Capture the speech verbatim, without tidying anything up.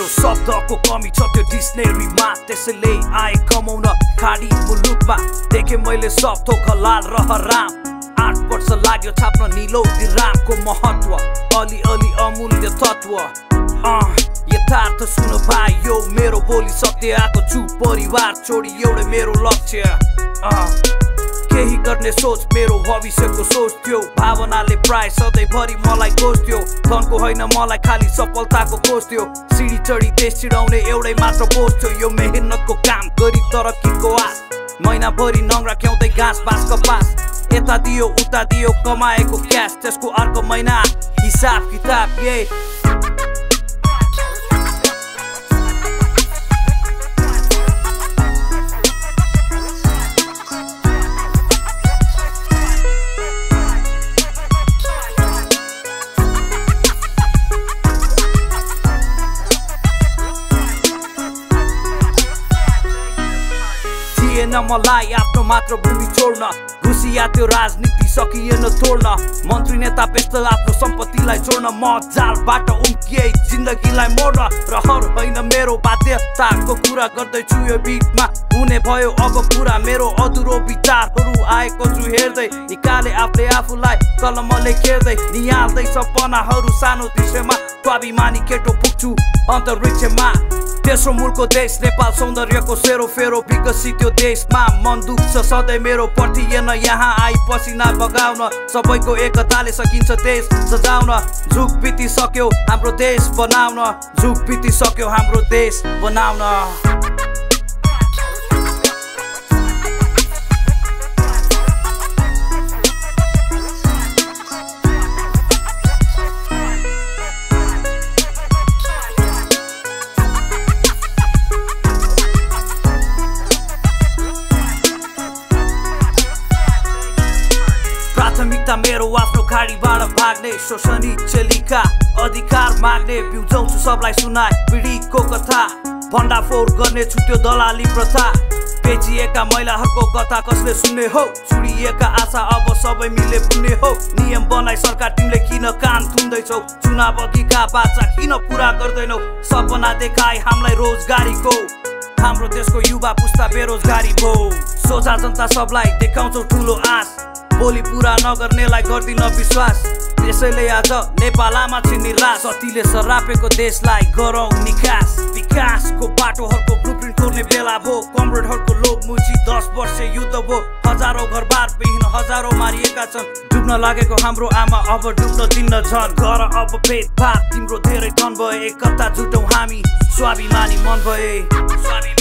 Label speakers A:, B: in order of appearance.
A: शब्दको कमी छ त्यो डिक्सनेरीमा, त्यसैले आए कमाउन खाडी मुलुकमा। देखे मैले सब थोक लाल र हराम, आठ वर्ष लाग्यो छाप्न निलो दिरामको महत्व, अलि अलि अमूल्य तत्व। अँ यथार्थ सुन भाइ, यो मेरो बोली सत्य आएको छु परिवार छोडी एउटै मेरो लक्ष्य। अँ केही गर्ने सोच मेरो भविष्यको सोच थियो, भावनाले प्राय सधैँभरि मलाई खोज्थ्यो। धनको होइन मलाई खाली सफलताको खोज थियो, सिडी चढी देश छिडाउने एउटै मात्र बोझ थियो। यो मेहनतको काम गरी तरक्कीको आश, महिनाभरि नङ्ग्रा क्याउँदै घाँस बाँस कपास, यता दियो उता दियो कमाएको क्यास, त्यसको अर्को महिना हिसाब किताब ये। थिएन मलाई आफ्नो मातृभूमि छोड्न, घुसिया त्यो राजनीति सकिएन तोड्न। मन्त्री नेता व्यस्त आफ्नो सम्पत्तिलाई छोड्न, म जालबाट उम्किए जिन्दगीलाई मोड्न। रहर होइन मेरो बाध्यताको कुरा गर्दैछु यो बिटमा, हुने भयो अब पुरा मेरो अधुरो विचारहरू आएको छु हेर्दै। निकाले आफूले आफूलाई कलमले खेर्दै, निहाल्दै सपनाहरू सानो दृश्यमा। स्वाभिमानी केटो पुग्छु अन्तरिक्षमा, तेस्रो मुलको देश नेपाल सौन्दर्यको सेरो फेरो विकसित यो देशमा। मन दुख्छ सधैँ मेरो पर्थिएन यहाँ आई पसिना बगाउन, सबैको एकताले सकिन्छ देश सजाउन। झुक बितिसक्यो हाम्रो देश बनाउन, झुक बितिसक्यो हाम्रो देश बनाउन। प्राथमिकता मेरो आफ्नो खाडीबाट भाग्ने, शोषणी चेलीका अधिकार माग्ने। बिउजाउँछु सबलाई सुनाए पीडितको कथा, भण्डाफोर गर्ने छु त्यो दलाली प्रथा। बेचिएका महिलाहरूको कथा कसले सुन्ने हो, चुडिएका आशा अब सबै मिले पुग्ने हो। नियम बनाई सरकार तिमीले किन कान थुन्दैछौ, चुनाव अघिका बाचा किन पुरा गर्दैनौ। सपना देखाई हामीलाई रोजगारीको, हाम्रो देशको युवा पुस्ता बेरोजगारी भो। सोझा जनता सबलाई देखाउँछौ ठुलो आश, बोली पुरा नगर्नेलाई गर्दिन विश्वास। त्यसैले आज नेपालमा छ निराश, सतीले सरापेको देशलाई गरौँ निकास। विकासको बाटोहरूको ब्लुप्रिन्ट खोल्ने बेला भो, कमरेडहरूको लोभ मुची दस वर्ष युद्ध भो। हजारौँ घरबार विहीन हजारौँ मारिएका छन्, डुब्न लागेको हाम्रो आमा अब डुब्न दिन्न झन्। गर अब भेदभाव तिम्रो धेरै धन भए, एकता जुटौँ हामी स्वाभिमानी मन भए।